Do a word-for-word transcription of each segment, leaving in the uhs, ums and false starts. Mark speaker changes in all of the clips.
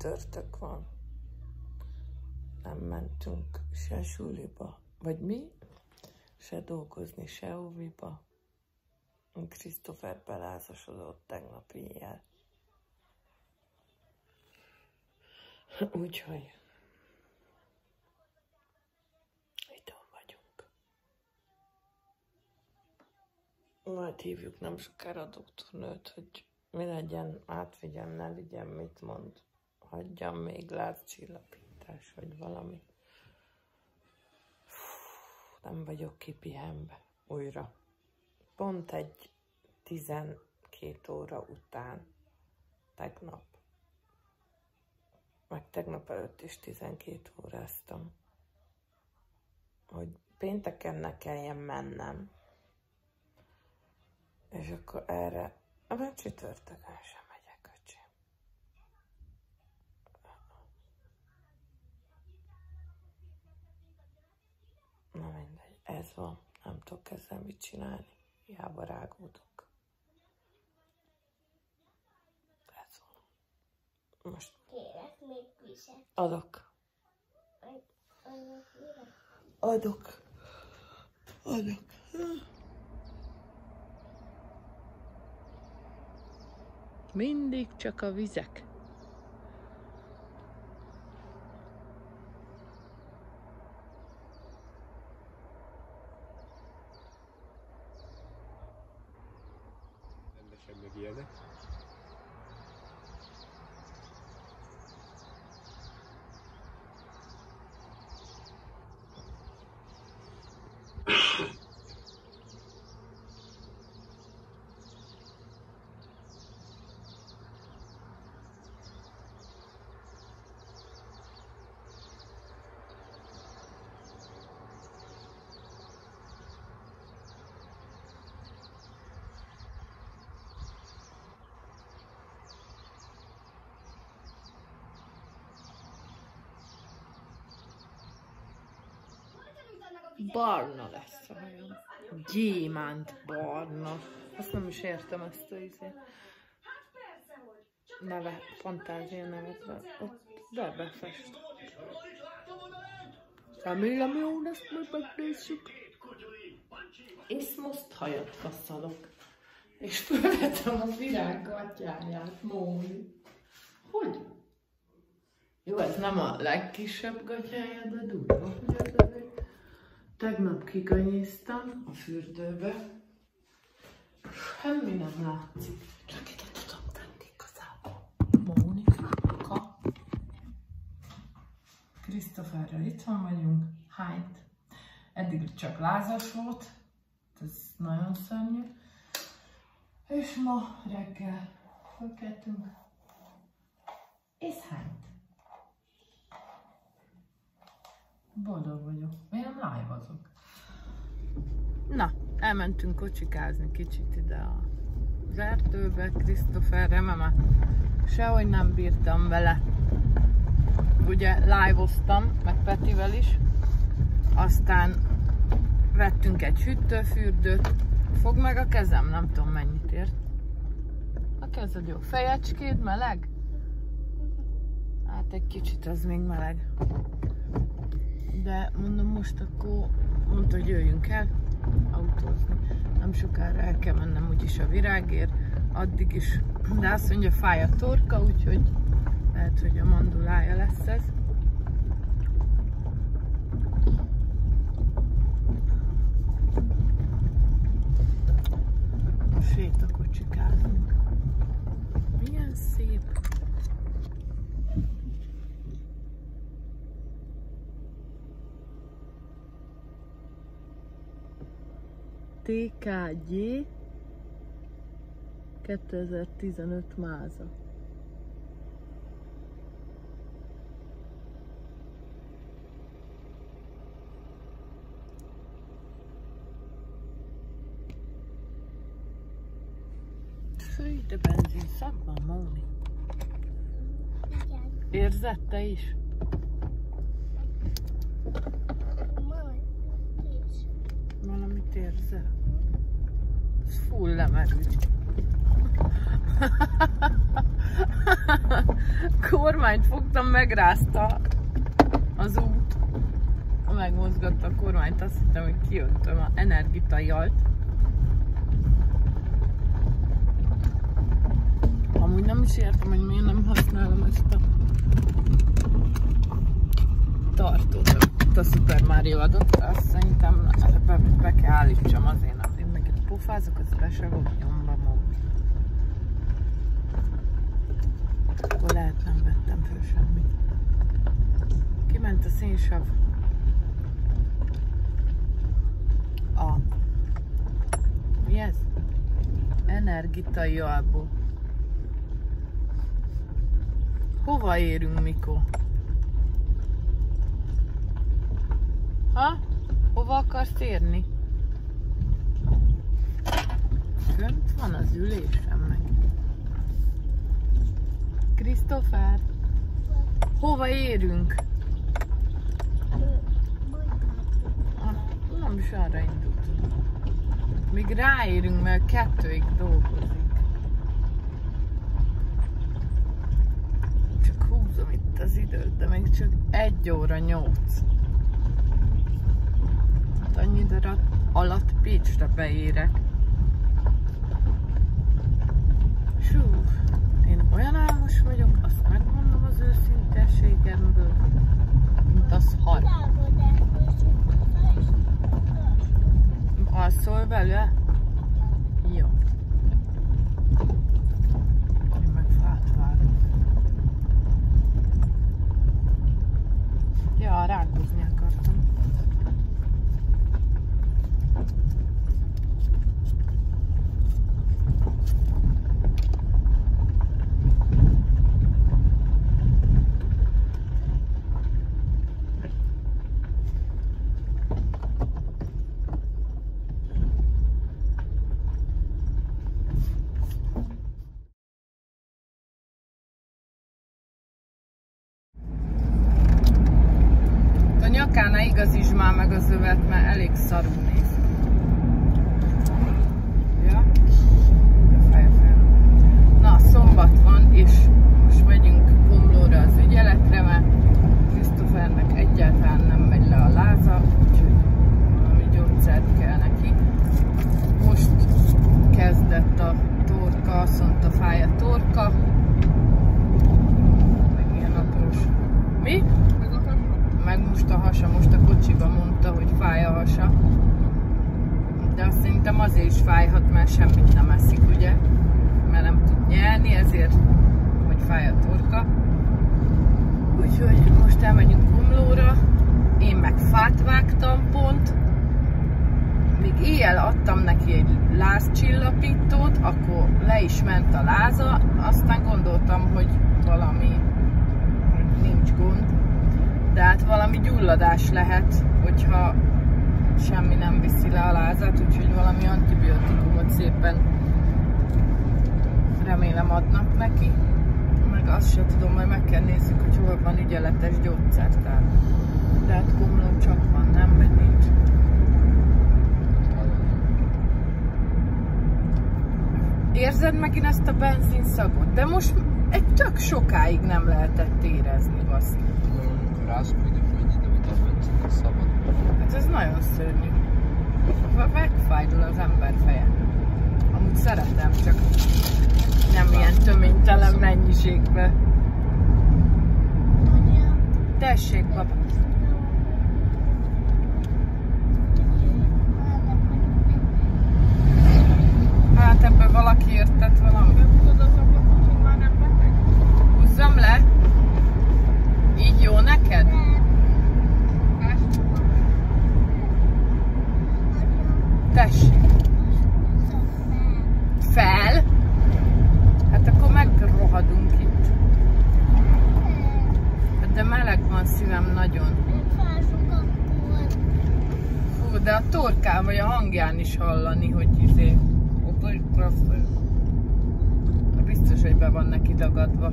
Speaker 1: csütörtök van. Nem mentünk se suliba, vagy mi, se dolgozni, se óviba. Christopher belázasodott tegnap éjjel. Úgyhogy itthon vagyunk. Majd hívjuk nem sokára a doktornőt, hogy mi legyen, átvigyem, ne vigyem, mit mond. Hagyjam még lázcsillapítás, vagy valami. Fú, nem vagyok kipihenve újra. Pont egy tizenkét óra után, tegnap. Meg tegnap előtt is tizenkét óráztam. Hogy pénteken ne kelljen mennem. És akkor erre, a csütörtökön sem megyek, öcsém. Na mindegy, ez van. Nem tudok ezzel mit csinálni. Hiába rágódok. Ez van. Most
Speaker 2: kérek még vizet.
Speaker 1: Adok. Adok. Adok. Mindig csak a vizek.
Speaker 3: Rendesen meg ilyenek.
Speaker 1: Barna lesz a hajam. Gyémánt barna. Azt nem is értem ezt a izé. Neve, fantázia nevet. Ott be befest. Remélem jó lesz, majd megnézzük. És most hajat faszalok. És fölvettem a virág gatyáját, Móni. Hogy? Jó, ez nem a legkisebb gatyája, de durva, hogy ez egy... Tegnap kikanyéztam a fürdőbe. Semmi nem látszik. Csak ide tudom tenni igazából. Mónika. Christopherrel itthon vagyunk. Hányt. Eddig csak lázas volt. Ez nagyon szörnyű. És ma reggel fölkeltünk. És hányt. Boldog vagyok. Miért nem live-azok? Na, elmentünk kocsikázni kicsit ide az erdőbe, Christopherre, mert már sehogy nem bírtam vele. Ugye live-oztam, meg Petivel is. Aztán vettünk egy hűtőfürdőt. Fog meg a kezem, nem tudom mennyit ért. A kezed jó. Fejecskéd meleg? Hát egy kicsit az még meleg. De mondom, most akkor mondta, hogy jöjjünk el autózni. Nem sokára el kell mennem úgyis a virágért, addig is. De azt mondja, fáj a torka, úgyhogy lehet, hogy a mandulája lesz ez. Most sétakocsikázunk. Milyen szép. té ká gé kétezer-tizenöt Máza. Főj, de benzin szakban, Móni.
Speaker 2: Igen.
Speaker 1: Érzed te is?
Speaker 2: Majd is.
Speaker 1: Valamit érzel? Ez full lemerült. kormányt fogtam, megrázta az út. Megmozgatta a kormányt, azt hittem, hogy kiöntöm a energitajalt. Amúgy nem is értem, hogy miért nem használom ezt a tartót. Itt a Super Mario adott, azt szerintem be, be kell állítsam azért, én meg itt pofázok, az be se volt nyomva magam. Akkor lehet nem vettem föl semmit. Kiment a szénsav. A. Mi ez? Energitai alból. Hova érünk, Mikó? Ha? Hova akarsz érni? Fönt van az ülésem meg. Christopher? Hova érünk? Nem is arra indultunk. Még ráérünk, mert kettőig dolgozik. Csak húzom itt az időt, de még csak egy óra nyolc. Hát annyi idő alatt Pécsre beérek. Sú, én olyan álmos vagyok, azt megmondom az őszintességemből, mint az har. Alszol vele? Jó. Én meg fát vágok. Ja, rágózni akartam. Nyakán igazítsd már meg az övet, mert elég szarul néz. Ja? Fej, fej. Na, szombat van, és most megyünk Komlóra az ügyeletre, mert Christophernek egyáltalán nem megy le a láza, úgyhogy valami gyógyszert kell neki. Most kezdett a torka, azt mondta, fáj a torka. Meg ilyen aprós. Mi? Meg most a hasa, most a kocsiba mondta, hogy fáj a hasa. De azt szerintem azért is fájhat, mert semmit nem eszik, ugye? Mert nem tud nyelni, ezért, hogy fáj a torka. Úgyhogy most elmegyünk Komlóra. Én meg fát vágtam pont. Még éjjel adtam neki egy lázcsillapítót, akkor le is ment a láza. Aztán gondoltam, hogy valami nincs gond. De hát valami gyulladás lehet, hogyha semmi nem viszi le a lázát, úgyhogy valami antibiotikumot szépen remélem adnak neki. Meg azt sem tudom, majd meg kell nézzük, hogy hol van ügyeletes gyógyszertár. De hát Komlón csak van, nem? Vagy nincs. Érzed megint ezt a benzinszagot? De most egy tök sokáig nem lehetett érezni, basz.
Speaker 3: Rászkódik, hogy ide oda a benzin, a szabad.
Speaker 1: Hát ez nagyon szörnyű. Megfájdul az ember feje. Amúgy szeretem, csak nem ilyen töménytelen mennyiségben. Tessék, baba. Hát ebből valaki értett valami. Húzzam le. Így jó neked? Tessék. Fel? Hát akkor megrohadunk itt. De meleg van szívem nagyon. Fú, de a torkán vagy a hangján is hallani, hogy izé. Biztos, hogy be van neki dagadva.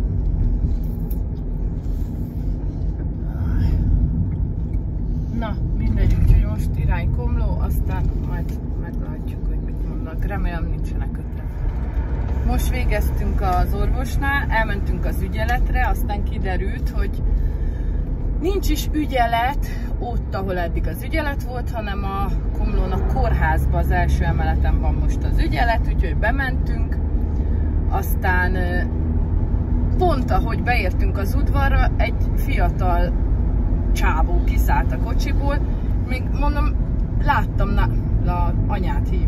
Speaker 1: Na, mindegy, úgyhogy most irány Komló, aztán majd meglátjuk, hogy mit mondnak. Remélem nincsenek ötletek. most végeztünk az orvosnál, elmentünk az ügyeletre, aztán kiderült, hogy nincs is ügyelet ott, ahol eddig az ügyelet volt, hanem a Komlón a kórházban, az első emeleten van most az ügyelet, úgyhogy bementünk. Aztán pont ahogy beértünk az udvarra, egy fiatal csávó kiszállt a kocsiból, még mondom, láttam, na, a anyát hív.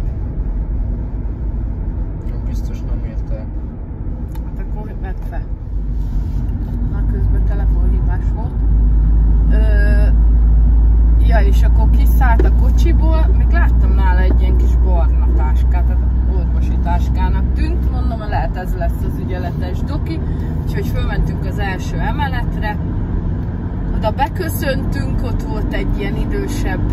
Speaker 3: Biztos nem érte.
Speaker 1: Hát akkor vedd fel. Már közben telefonhívás volt. Ö, ja, és akkor kiszállt a kocsiból, még láttam nála egy ilyen kis barna táskát, tehát orvosi táskának tűnt, mondom, lehet ez lesz az ügyeletes doki, úgyhogy fölmentünk az első emeletre, oda beköszöntünk, ott volt egy ilyen idősebb,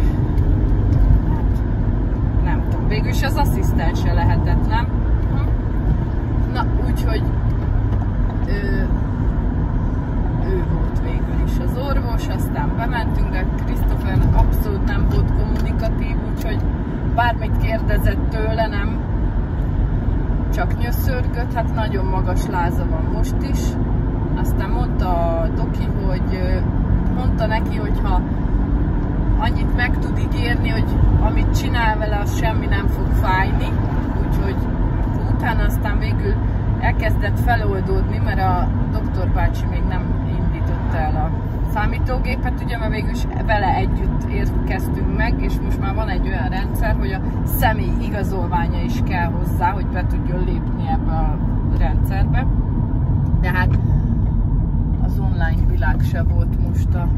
Speaker 1: nem tudom, végülis az asszisztense lehetett, nem? Na, úgyhogy ő, ő volt végül is az orvos, aztán bementünk, de Christopher abszolút nem volt kommunikatív, úgyhogy bármit kérdezett tőle, nem csak nyöszörgött, hát nagyon magas láza van most is. Aztán mondta a doki, hogy mondta neki, hogy ha annyit meg tud ígérni, hogy amit csinál vele, az semmi nem fog fájni, úgyhogy utána aztán végül elkezdett feloldódni, mert a doktor bácsi még nem indította el a számítógépet, ugye, mert végül is vele együtt érkeztünk meg, és most már van egy olyan rendszer, hogy a személy igazolványa is kell hozzá, hogy be tudjon lépni ebbe a rendszerbe. De hát az online világ se volt most a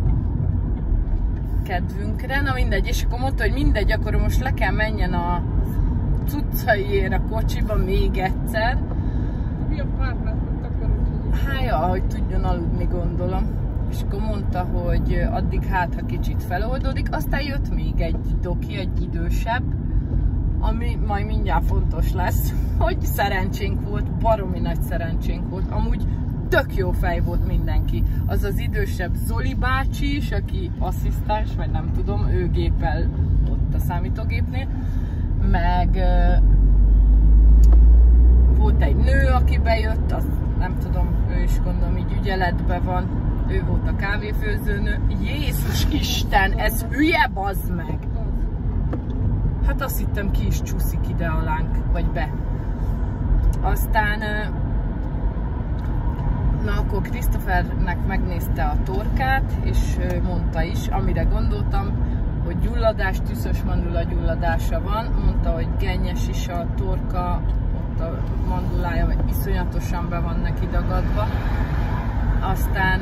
Speaker 1: kedvünkre, na mindegy, és akkor mondta, hogy mindegy, akkor most le kell menjen a cuccaiért a kocsiba még egyszer.
Speaker 4: Mi a párnátot akarod?
Speaker 1: Hát ja, hogy tudjon aludni, gondolom. És akkor mondta, hogy addig hát, ha kicsit feloldódik, aztán jött még egy doki, egy idősebb, ami majd mindjárt fontos lesz, hogy szerencsénk volt, baromi nagy szerencsénk volt, amúgy tök jó fej volt mindenki. Az az idősebb Zoli bácsi is, aki asszisztens, vagy nem tudom, ő gépel ott a számítógépnél, meg uh, volt egy nő, aki bejött, az nem tudom, ő is gondolom így ügyeletben van, ő volt a kávéfőzőnő. Jézus Isten, ez hülye, bazd meg! Hát azt hittem, ki is csúszik ide alánk, vagy be. Aztán uh, na akkor Christophernek megnézte a torkát, és uh, mondta is, amire gondoltam, hogy gyulladás, tüszös mandula gyulladása van, mondta, hogy gennyes is a torka, ott a mandulája, vagy iszonyatosan be van neki dagadva. Aztán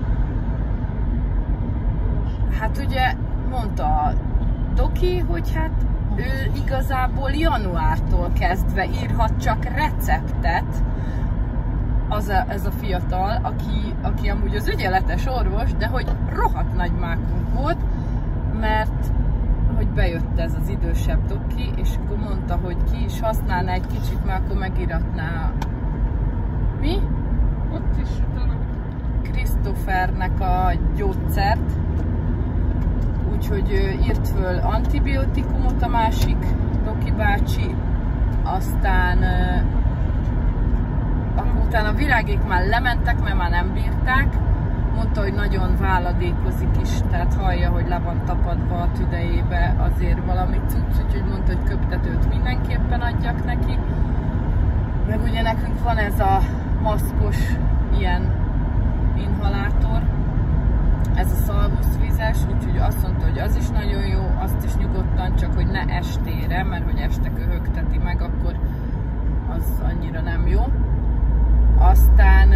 Speaker 1: hát ugye mondta a doki, hogy hát ő igazából januártól kezdve írhat csak receptet, az a, ez a fiatal, aki, aki amúgy az ügyeletes orvos, de hogy rohadt nagy mákunk volt, mert hogy bejött ez az idősebb doki, és akkor mondta, hogy ki is használná egy kicsit, mert akkor megiratná. Mi?
Speaker 4: Ott is utána.
Speaker 1: Christophernek a gyógyszert, úgyhogy írt föl antibiotikumot a másik doki bácsi, aztán akkor utána a virágék már lementek, mert már nem bírták. Mondta, hogy nagyon váladékozik is, tehát hallja, hogy le van tapadva a tüdejébe azért valami cucc, úgyhogy mondta, hogy köptetőt mindenképpen adjak neki. Meg ugye nekünk van ez a maszkos ilyen inhalátor, ez a szalvuszvizes, úgyhogy azt mondta, hogy az is nagyon jó, azt is nyugodtan, csak hogy ne estére, mert hogy este köhögteti meg, akkor az annyira nem jó. Aztán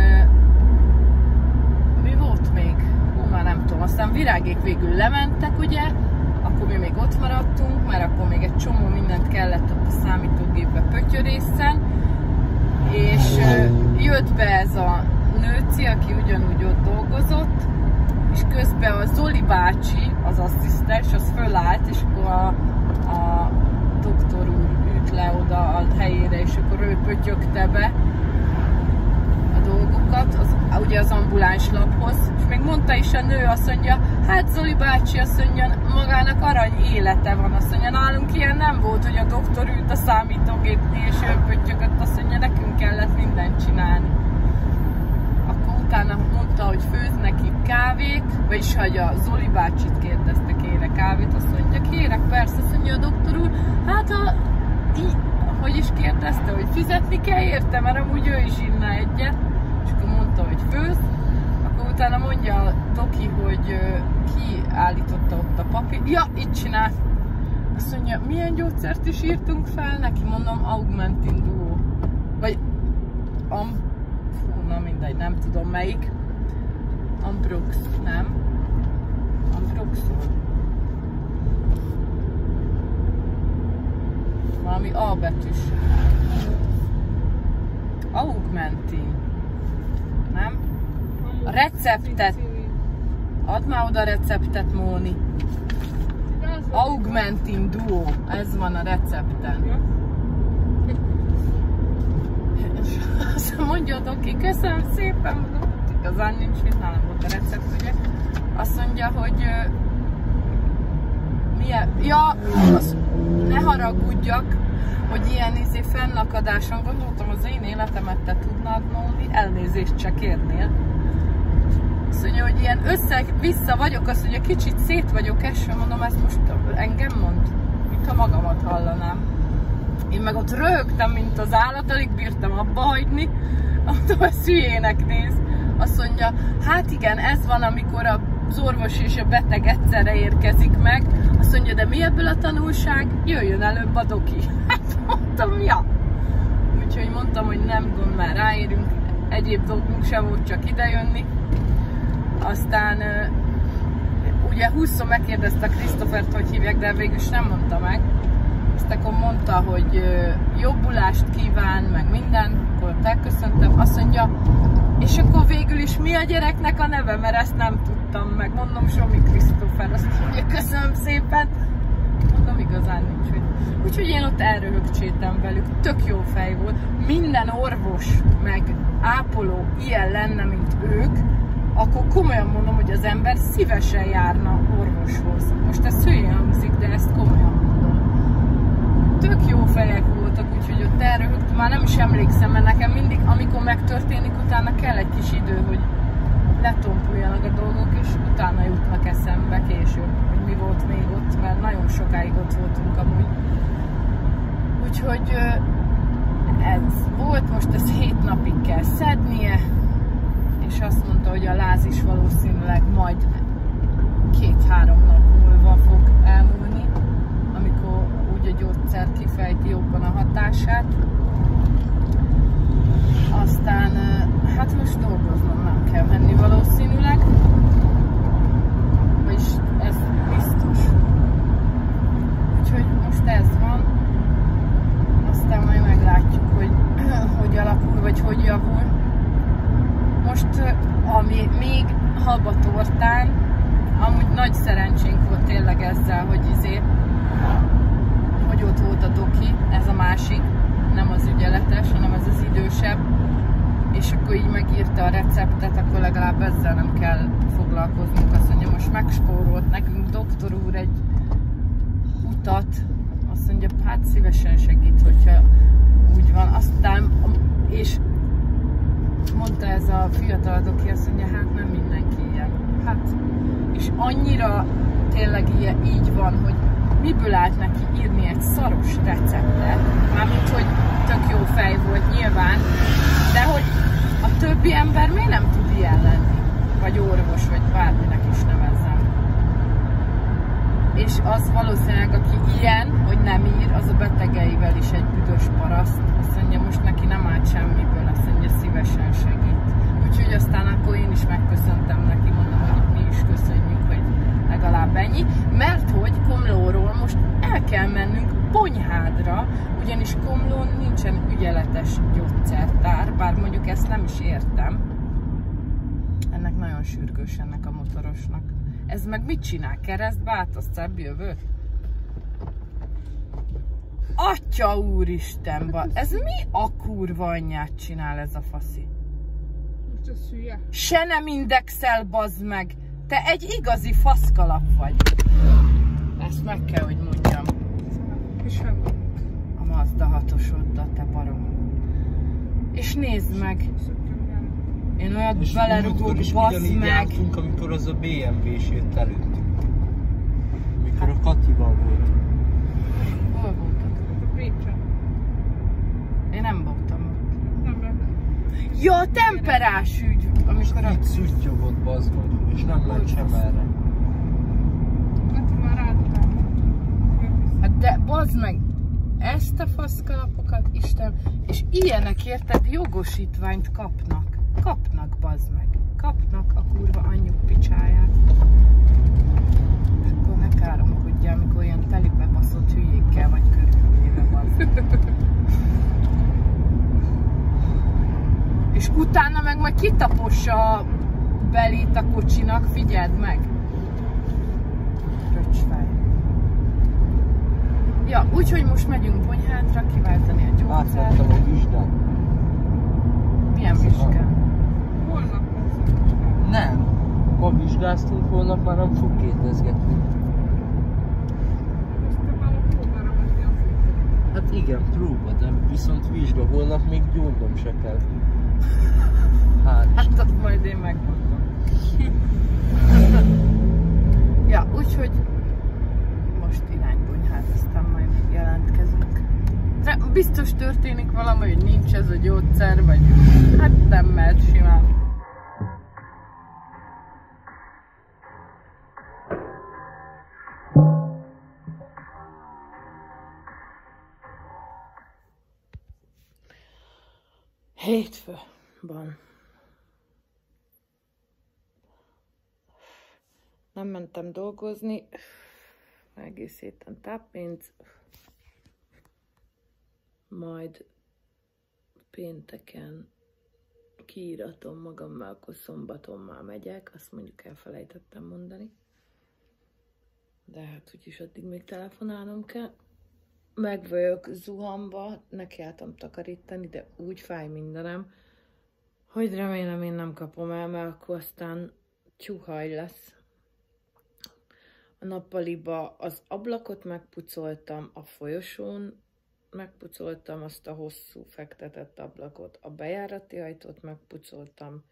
Speaker 1: mi volt még? Hú, már nem tudom. Aztán virágék végül lementek, ugye? Akkor mi még ott maradtunk, mert akkor még egy csomó mindent kellett ott a számítógépbe pötyörészen. És jött be ez a nőci, aki ugyanúgy ott dolgozott, és közben a Zoli bácsi, az asszisztens, az fölállt, és akkor a, a doktor úr ült le oda a helyére, és akkor ő pötyögte be a dolgokat. Az, ugye ugye az ambuláns laphoz, és még mondta is a nő, azt mondja, hát Zoli bácsi, azt mondja, magának arany élete van, azt mondja, nálunk ilyen nem volt, hogy a doktor ült a számítógépnél, és ő pöttyögött, azt mondja, nekünk kellett mindent csinálni. Akkor utána mondta, hogy főz neki kávét, vagyis hogy a Zoli bácsit kérdezte, kére kávét, azt mondja, kérek, persze, azt mondja a doktor úr, hát a, így, hogy is kérdezte, hogy fizetni kell érte, mert amúgy ő is inna egyet, és akkor mondta, hogy főz, akkor utána mondja a doki, hogy ki állította ott a papír, ja, itt csinál. Azt mondja, milyen gyógyszert is írtunk fel neki, mondom, Augmentin Duo, vagy am, fú, na mindegy, nem tudom melyik, Ambrox, nem? Ambroxol. Valami A betűs. Augmentin. Nem? A receptet. Add már oda a receptet, Móni. Augmentin Duo. Ez van a recepten. És azt mondja a doki, köszönöm szépen, mondom, igazán nincs mit, nálam volt a recept, ugye? Azt mondja, hogy milyen, ja, az, ne haragudjak, hogy ilyen izé fennakadáson, gondoltam, az én életemet te tudnád, Móni, elnézést csak kérnél. Azt mondja, hogy ilyen össze-vissza vagyok, azt mondja, kicsit szét vagyok esve, mondom, ezt most engem mond, mintha magamat hallanám. Én meg ott röhögtem, mint az állat, alig bírtam abba hagyni, mondom, ezt hülyének néz. Azt mondja, hát igen, ez van, amikor az orvos és a beteg egyszerre érkezik meg. Azt mondja, de mi ebből a tanulság? Jöjjön előbb a doki. Hát mondtam, ja. Úgyhogy mondtam, hogy nem gond, már ráérünk. Egyéb dolgunk sem volt, csak idejönni. Aztán ugye húszszor megkérdezte Christophert, hogy hívják, de végül is nem mondta meg. Azt akkor mondta, hogy jobbulást kíván, meg minden. Akkor elköszöntem. Azt mondja, és akkor végül is mi a gyereknek a neve, mert ezt nem tudtam meg. Mondom, Somi Christopher, azt mondja, köszönöm szépen. Mondom, igazán nincs, hogy... Úgyhogy én ott elröhögcsétem velük. Tök jó fej volt. Minden orvos, meg ápoló ilyen lenne, mint ők, akkor komolyan mondom, hogy az ember szívesen járna orvoshoz. Most ez hülyén hangzik, de ezt komolyan mondom. Tök jó fejek voltak, úgyhogy ott elröhögtem. Már nem is emlékszem, mert nekem mindig, amikor megtörténik, utána kell egy kis idő, hogy letompuljanak a dolgok, és utána jutnak eszembe később, hogy mi volt még ott, mert nagyon sokáig ott voltunk amúgy. Úgyhogy ez volt, most ez hét napig kell szednie, és azt mondta, hogy a láz is valószínűleg majd két-három nap múlva fog elmúlni, amikor úgy a gyógyszer kifejti jobban a hatását. Aztán, hát most dolgoznom nem kell menni valószínűleg, vagyis ez biztos. Úgyhogy most ez van, aztán majd meglátjuk, hogy hogy alakul, vagy hogy javul. Most, ami még Habatortán, amúgy nagy szerencsénk volt tényleg ezzel, hogy izé, hogy ott volt a doki, ez a másik, nem az ügyeletes, hanem ez az idősebb, és akkor így megírta a receptet, akkor legalább ezzel nem kell foglalkoznunk. Azt mondja, most megspórolt nekünk doktor úr egy utat, azt mondja, hát szívesen segít, hogyha úgy van. Aztán, és mondta ez a fiatal doki, azt mondja, hát nem mindenki ilyen. Hát, és annyira tényleg ilyen, így van, hogy miből állt neki írni egy szaros receptet, mármint, hogy tök jó fej volt nyilván, de hogy a többi ember miért nem tud ilyen lenni? Vagy orvos, vagy bárminek is nevezzem. És az valószínűleg, aki ilyen, hogy nem ír, az a betegeivel is egy büdös paraszt. Azt mondja, most neki nem állt semmiből, azt mondja, szívesen segít. Úgyhogy aztán akkor én is megköszöntem neki, mondom, hogy mi is köszönjük, hogy legalább ennyi. Mert hogy Komlóról most el kell mennünk Bonyhádra, ugyanis Komlón nincsen ügyeletes gyógyszertár, bár mondjuk ezt nem is értem. Ennek nagyon sürgős ennek a motorosnak. Ez meg mit csinál? Keresztbe át a szebb jövő? Atya úristen, ez mi a kurva anyját csinál ez a faszi?
Speaker 4: Te szülye.
Speaker 1: Se nem indexel, bazd meg! Te egy igazi faszkalap vagy. Ezt meg kell, hogy mondjam.
Speaker 4: És nem.
Speaker 1: A Mazda hatosoddal, te barom. És nézd meg! Én olyat belerugok, bassz meg!
Speaker 3: Jártunk, amikor az a bé em vé-s jött előttünk. Amikor a Katival volt.
Speaker 1: Hol voltak?
Speaker 4: A Pécsen.
Speaker 1: Én nem voltam ott.
Speaker 4: Nem lehet.
Speaker 1: Ja, a temperás ügy! Amikor a...
Speaker 3: Itt szüttyogott, bazd meg, és nem ment sem erre.
Speaker 4: Hát már ráadtál.
Speaker 1: Hát de bazd meg! Ezt a faszkalapokat, Isten, és ilyenek érted jogosítványt kapnak. Kapnak, bazd meg. Kapnak a kurva anyjuk picsáját. Akkor ne káromkodjál, amikor ilyen telibe baszott hülyékkel vagy körülvéve, bazd meg. És utána meg majd kitapossa a belét a kocsinak, figyeld meg. Röcsfej. Ja, úgyhogy most megyünk Bonyhátra kiváltani a gyógyszert.
Speaker 3: Átvettem a vizsgát.
Speaker 1: Milyen vizsgát?
Speaker 4: Holnap lesz a vizsgál.
Speaker 3: Nem. Ma vizsgáztunk, holnap már nem fog kérdezgetni.
Speaker 4: Ezt te már a próbára menni azért.
Speaker 3: Hát igen, próba, de viszont vizsga, holnap még gyógyom se kell. Hát,
Speaker 1: Hát azt majd én megmondom. Ja, úgyhogy most irány Bonyhád, aztán majd jelentkezünk. De biztos történik valami, hogy nincs ez a gyógyszer, vagy hát nem mehet simán. Hétfő van. Nem mentem dolgozni, egész héten táppénz, majd pénteken kiíratom magam, mert akkor szombaton már megyek, azt mondjuk elfelejtettem mondani. De hát úgyis addig még telefonálnom kell. Meg vagyok zuhanva, nekiálltam takarítani, de úgy fáj mindenem, hogy remélem én nem kapom el, mert akkor aztán tyúhaj lesz. A nappaliba az ablakot megpucoltam, a folyosón megpucoltam azt a hosszú fektetett ablakot, a bejárati ajtót megpucoltam,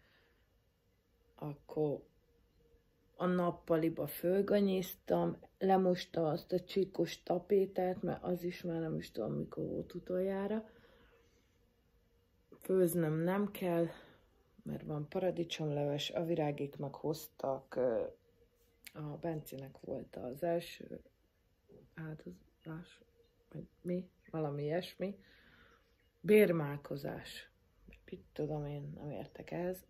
Speaker 1: akkor a nappaliba fölganyéztam, lemostam azt a csíkos tapétát, mert az is már nem is tudom, mikor volt utoljára. Főznöm nem kell, mert van paradicsomleves, a virágék meg hoztak, a Bencinek volt az első áldozás, vagy mi, valami ilyesmi, bérmálkozás. Mit tudom én, nem értek ehhez.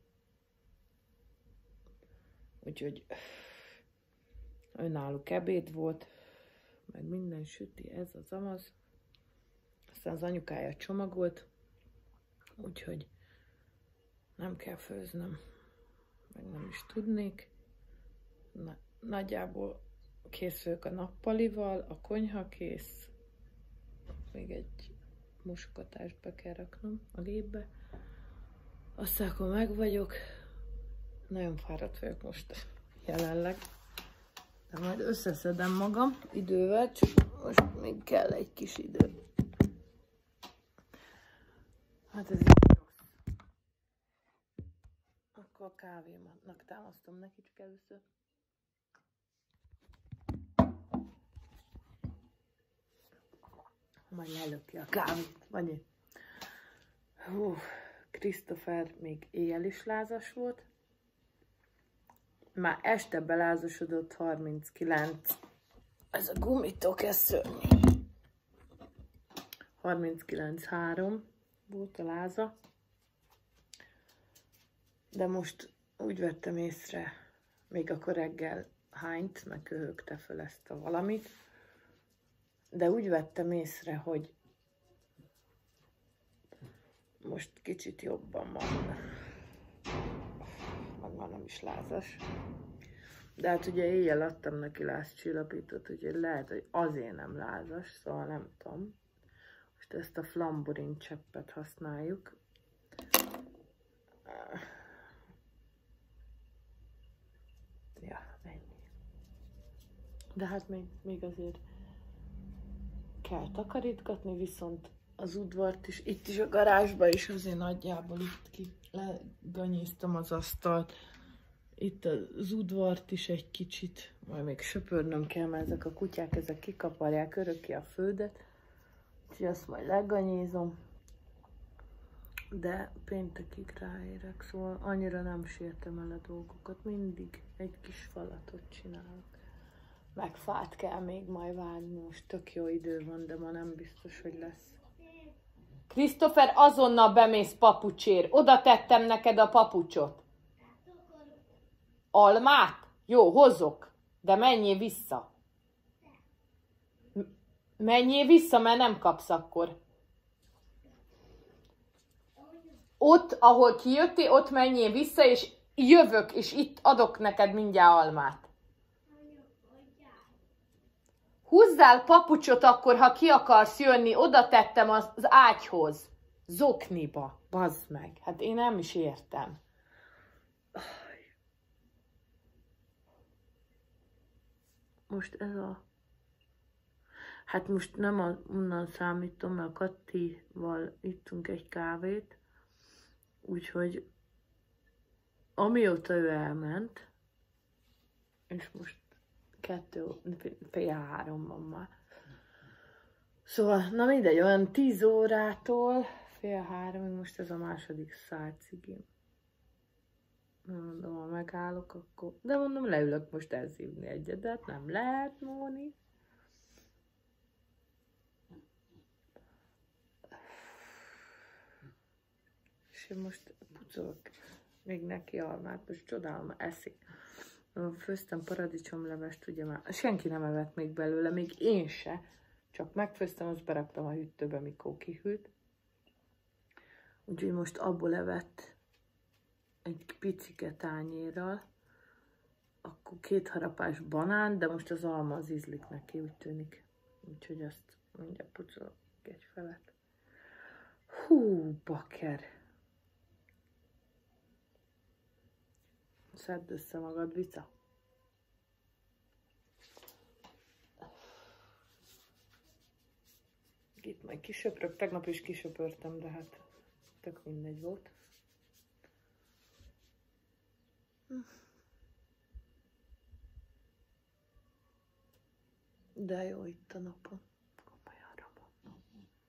Speaker 1: Úgyhogy önálló ebéd volt, meg minden süti, ez az amaz. Aztán az anyukája csomagolt, úgyhogy nem kell főznöm, meg nem is tudnék. Na, nagyjából kész vagyok a nappalival, a konyha kész, még egy mosogatást be kell raknom a gépbe. Aztán akkor meg vagyok. Nagyon fáradt vagyok most jelenleg, de majd összeszedem magam idővel, csak most még kell egy kis idő. Hát ez így rossz. Akkor a kávémnak támasztom neki csak először. Majd lelöki a kávét, vagy Hú, Christopher még éjjel is lázas volt. Már este belázasodott, harminckilenc. Ez a gumitól kezd szörnyű. harminckilenc három volt a láza. De most úgy vettem észre, még akkor reggel hányt, meg köhögte föl ezt a valamit. De úgy vettem észre, hogy most kicsit jobban van. Meg már nem is lázas. De hát ugye éjjel adtam neki lázcsillapítót, úgyhogy lehet, hogy azért nem lázas, szóval nem tudom. Most ezt a flamborin cseppet használjuk. De hát még, még azért kell takarítgatni, viszont az udvart is, itt is a garázsba is azért nagyjából itt ki leganyéztam az asztalt. Itt az udvart is egy kicsit, majd még söpörnöm kell, mert ezek a kutyák, ezek kikaparják örökké a földet. Úgyhogy azt majd leganyézom. De péntekig ráérek, szóval annyira nem sértem el a dolgokat. Mindig egy kis falatot csinálok. Meg fát kell még majd vágni, most tök jó idő van, de ma nem biztos, hogy lesz. Christopher, azonnal bemész papucsér. Oda tettem neked a papucsot. Almát? Jó, hozok. De menjél vissza. Menjél vissza, mert nem kapsz akkor. Ott, ahol kijöttél, ott menjél vissza, és jövök, és itt adok neked mindjárt almát. Húzzál papucsot akkor, ha ki akarsz jönni, oda tettem az, az ágyhoz. Zokniba, bazd meg. Hát én nem is értem. Most ez a... Hát most nem a, onnan számítom, mert a Kattival ittunk egy kávét. Úgyhogy amióta ő elment, és most kettő, fél három van már. Szóval, na mindegy, olyan tíz órától fél háromig, most ez a második szálcigim. Mondom, ha megállok, akkor... De mondom, leülök most elszívni egyet, de hát nem lehet, Móni. És én most pucolok még neki almát, most csodálom, eszik. Főztem paradicsomlevest, ugye már senki nem evett még belőle, még én se. Csak megfőztem, azt beraktam a hűtőbe, mikor kihűlt. Úgyhogy most abból evett egy picike tányérral. Akkor két harapás banán, de most az alma az ízlik neki, úgy tűnik. Úgyhogy azt mindjárt pucolok egy felet. Hú, bakker! Szedd össze magad, Vica. Itt majd kisöprök, tegnap is kisöpörtem, de hát tök mindegy volt. De jó itt a napon. Komolyanra mondom.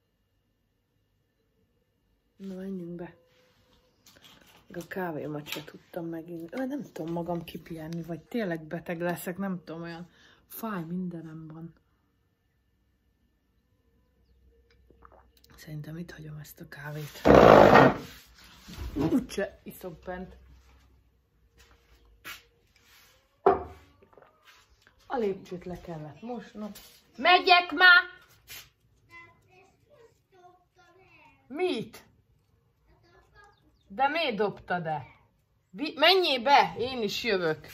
Speaker 1: Na, menjünk be. A kávémat se tudtam megint. Nem tudom magam kipihenni, vagy tényleg beteg leszek, nem tudom, olyan fáj mindenem van. Szerintem itt hagyom ezt a kávét. Úgyse iszok bent. A lépcsőt le kellett mosnom. Megyek már! Mit? De miért dobtad-e? Menjél be, én is jövök.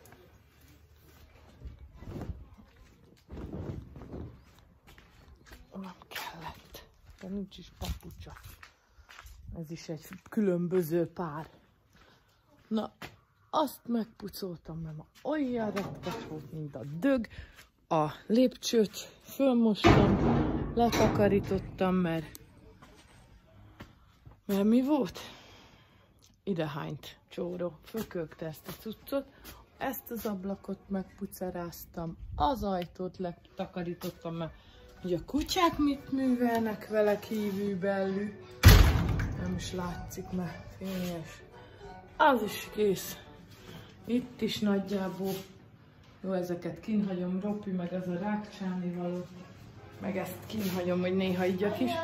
Speaker 1: Nem kellett. De nincs is papucsa. Ez is egy különböző pár. Na, azt megpucoltam, mert ma olyan rettes volt, mint a dög. A lépcsőt fölmostam, letakarítottam, mert... Mert mi volt? Idehányt csóró, fölkökte ezt a cuccot, ezt az ablakot megpuceráztam, az ajtót letakarítottam, mert hogy a kutyák mit művelnek vele kívülbelül, nem is látszik, mert fényes. Az is kész. Itt is nagyjából. Jó, ezeket kinhagyom, Ropi, meg az a rákcsáni való, meg ezt kinhagyom, hogy néha igyak is.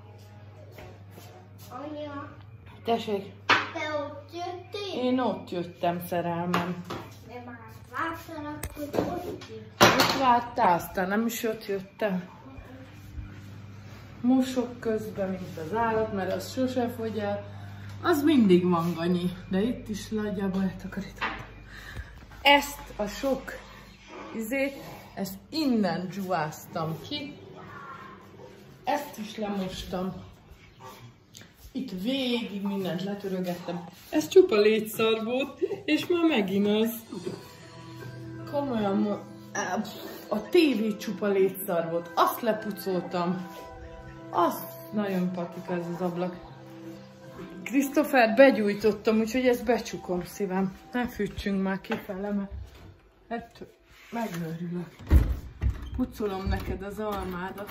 Speaker 2: Anya,
Speaker 1: Tessék.
Speaker 2: te ott jöttél?
Speaker 1: Én ott jöttem, szerelmem.
Speaker 2: De már vártalak, hogy ott jöttél.
Speaker 1: Ott vártál, aztán nem is ott jöttem. Mosok közben, mint az állat, mert az sose fogy el. Az mindig van, Ganyi, de itt is nagyjából eltakarítottam. Ezt a sok izét, ezt innen dzsúváztam ki. Ezt is lemostam. Itt végig mindent letörögettem. Ez csupa létszar volt, és már megint az. Komolyan, A tévé csupa létszar volt, azt lepucoltam. Az nagyon patika ez az ablak. Christopher begyújtottam, úgyhogy ezt becsukom szívem. Ne fűtsünk már kifele, mert ettől megőrülök. Pucolom neked az almádat.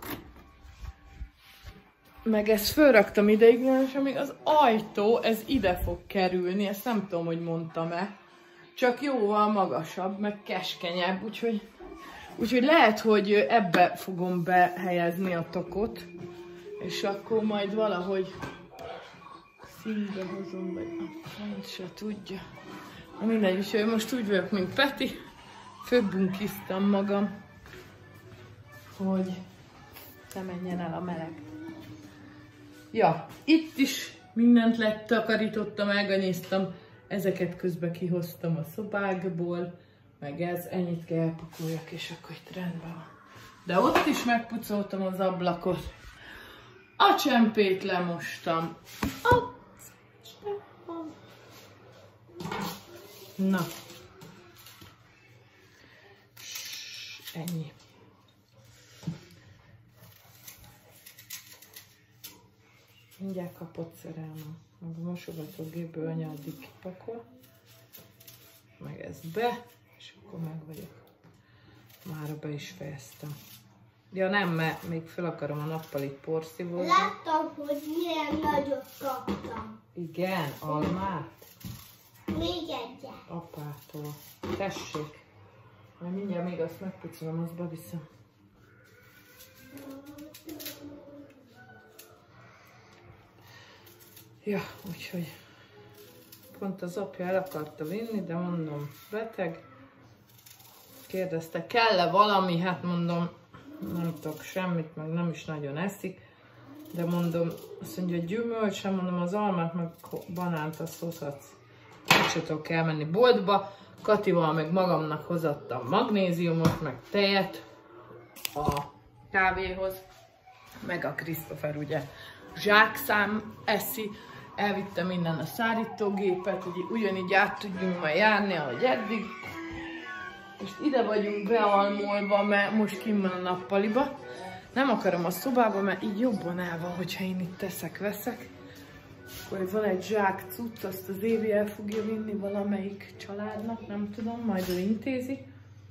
Speaker 1: Meg ezt fölraktam ideiglenesen, még az ajtó, ez ide fog kerülni, ezt nem tudom, hogy mondtam-e. Csak jóval magasabb, meg keskenyebb, úgyhogy, úgyhogy lehet, hogy ebbe fogom behelyezni a tokot, és akkor majd valahogy színbe hozom, vagy nem se tudja. Na mindegy, úgyhogy most úgy vagyok, mint Peti, fölbunkiztam magam, hogy ne menjen el a meleg. Ja, itt is mindent letakarítottam, elganyéztam, ezeket közben kihoztam a szobákból, meg ez, ennyit kell elpakoljak, és akkor itt rendben van. De ott is megpucoltam az ablakot. A csempét lemostam. A... Na. Ennyi. Mindjárt kapott szerelmem. A mosogatógépből anya addig kipakol. Meg ezt be, és akkor meg vagyok. Mára be is fejeztem. Ja nem, mert még fel akarom a nappalit porszívózni.
Speaker 2: Láttam, hogy milyen nagyot kaptam.
Speaker 1: Igen, almát.
Speaker 2: Még egyet.
Speaker 1: Apától. Tessék. Majd mindjárt még azt megpucolom, azt beviszem. Ja, úgyhogy pont az apja el akarta vinni, de mondom, beteg. Kérdezte, kell-e valami? Hát mondom, nem tudok semmit, meg nem is nagyon eszik. De mondom, azt mondja, hogy gyümölcs, sem mondom, az almát, meg banánt azt hozhatsz. Úgyse tudok elmenni boltba. Katival meg magamnak hozattam magnéziumot, meg tejet a kávéhoz. Meg a Christopher ugye zsákszám eszi. Elvittem innen a szárítógépet, hogy ugyanígy át tudjunk majd járni, ahogy eddig. Most ide vagyunk bealmolva, mert most kint van a nappaliba. Nem akarom a szobába, mert így jobban el van, hogyha én itt teszek-veszek. Akkor van egy zsák cucc, azt az Évi el fogja vinni valamelyik családnak, nem tudom, majd ő intézi.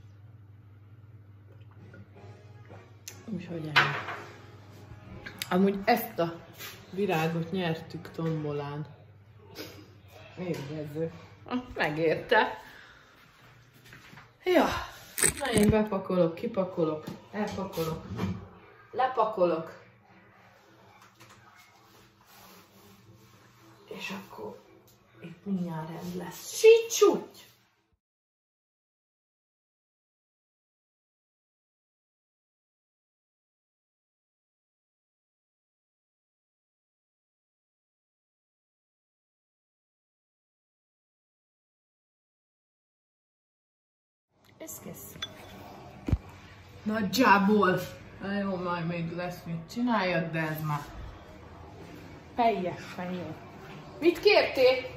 Speaker 1: Úgyhogy ennyi. Amúgy ezt a virágot nyertük tombolán. Érvező. Megérte. Ja, na én bepakolok, kipakolok, elpakolok, lepakolok. És akkor itt mindjárt rend lesz. Sicsúgy! Ez kész. Nagyjából. Na jó, majd még lesz mit csináljad, de ez már teljesen jó. Mit kértél?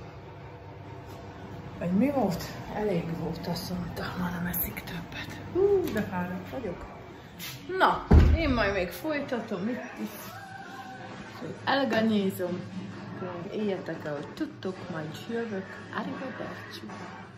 Speaker 1: Vagy mi volt? Elég volt, azt mondta, ma nem eszik többet. Hú, de fáradt vagyok. Na, én majd még folytatom itt is. Elganyézom. Éljetek, ahogy tudtok, majd jövök. Arrivederci.